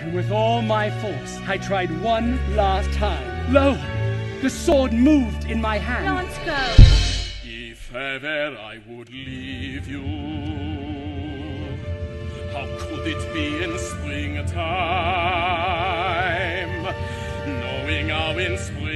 and with all my force I tried one last time. Lo! The sword moved in my hand. Don't go. If ever I would leave you, how could it be in springtime, knowing how in spring